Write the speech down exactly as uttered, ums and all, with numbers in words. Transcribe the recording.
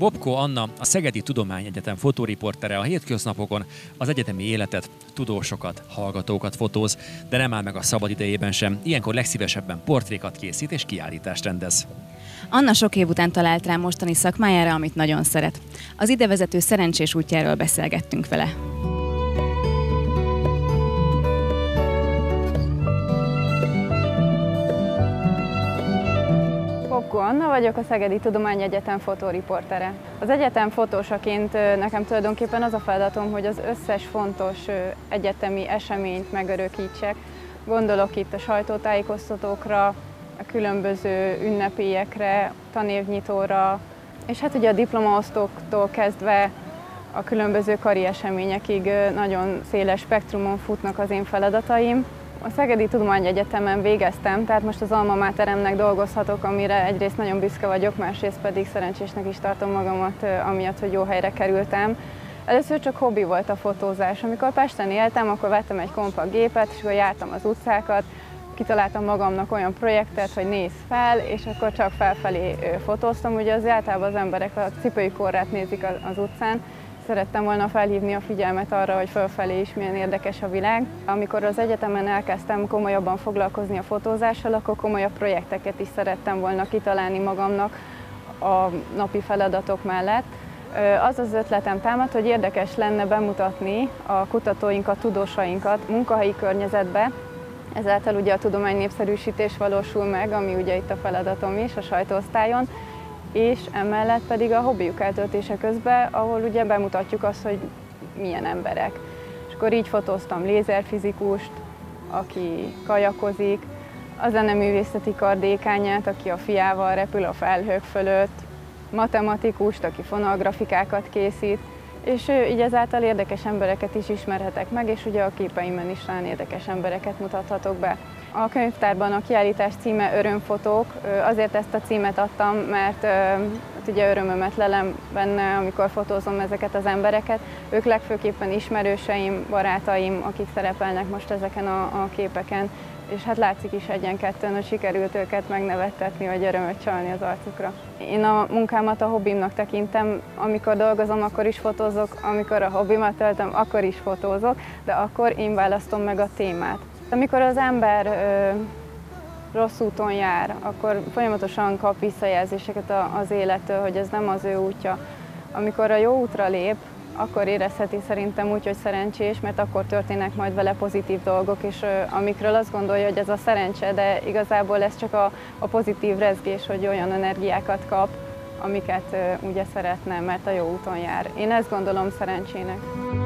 Bobko Anna, a Szegedi Tudományegyetem fotóriportere a hétköznapokon az egyetemi életet, tudósokat, hallgatókat fotóz, de nem áll meg a szabadidejében sem, ilyenkor legszívesebben portrékat készít és kiállítást rendez. Anna sok év után talált rá mostani szakmájára, amit nagyon szeret. Az idevezető szerencsés útjáról beszélgettünk vele. Bobko Anna vagyok, a Szegedi Tudományegyetem fotóriportere. Az egyetem fotósaként nekem tulajdonképpen az a feladatom, hogy az összes fontos egyetemi eseményt megörökítsek. Gondolok itt a sajtótájékoztatókra, a különböző ünnepélyekre, tanévnyitóra, és hát ugye a diplomaosztóktól kezdve a különböző kari eseményekig nagyon széles spektrumon futnak az én feladataim. A Szegedi Tudományegyetemen végeztem, tehát most az alma materemnek dolgozhatok, amire egyrészt nagyon büszke vagyok, másrészt pedig szerencsésnek is tartom magamat, amiatt, hogy jó helyre kerültem. Először csak hobbi volt a fotózás. Amikor Pesten éltem, akkor vettem egy kompakt gépet, és akkor jártam az utcákat, kitaláltam magamnak olyan projektet, hogy nézz fel, és akkor csak felfelé fotóztam. Ugye az általában az emberek a cipőjük orrát nézik az utcán. Szerettem volna felhívni a figyelmet arra, hogy fölfelé is milyen érdekes a világ. Amikor az egyetemen elkezdtem komolyabban foglalkozni a fotózással, akkor komolyabb projekteket is szerettem volna kitalálni magamnak a napi feladatok mellett. Az az ötletem támad, hogy érdekes lenne bemutatni a kutatóinkat, tudósainkat munkahelyi környezetbe. Ezáltal ugye a tudomány népszerűsítés valósul meg, ami ugye itt a feladatom is a sajtóosztályon, és emellett pedig a hobbiuk eltöltése közben, ahol ugye bemutatjuk azt, hogy milyen emberek. És akkor így fotóztam lézerfizikust, aki kajakozik, a zeneművészeti kar dékányát, aki a fiával repül a felhők fölött, matematikust, aki fonalgrafikákat készít, és így ezáltal érdekes embereket is ismerhetek meg, és ugye a képeimben is talán érdekes embereket mutathatok be. A könyvtárban a kiállítás címe Örömfotók. Azért ezt a címet adtam, mert hát ugye örömömet lelem benne, amikor fotózom ezeket az embereket. Ők legfőképpen ismerőseim, barátaim, akik szerepelnek most ezeken a, a képeken, és hát látszik is egyen-kettőn, hogy sikerült őket megnevettetni, vagy örömöt csalni az arcukra. Én a munkámat a hobbimnak tekintem, amikor dolgozom, akkor is fotózok, amikor a hobbimat töltöm, akkor is fotózok, de akkor én választom meg a témát. Amikor az ember ö, rossz úton jár, akkor folyamatosan kap visszajelzéseket az élettől, hogy ez nem az ő útja. Amikor a jó útra lép, akkor érezheti szerintem úgy, hogy szerencsés, mert akkor történnek majd vele pozitív dolgok, és ö, amikről azt gondolja, hogy ez a szerencse, de igazából ez csak a, a pozitív rezgés, hogy olyan energiákat kap, amiket ö, ugye szeretne, mert a jó úton jár. Én ezt gondolom szerencsének.